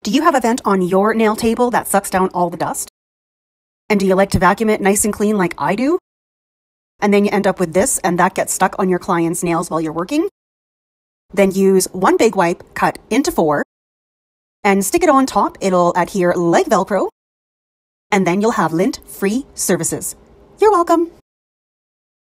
Do you have a vent on your nail table that sucks down all the dust? And do you like to vacuum it nice and clean like I do? And then you end up with this and that gets stuck on your client's nails while you're working? Then use one big wipe cut into 4 and stick it on top. It'll adhere like Velcro. And then you'll have lint-free surfaces. You're welcome.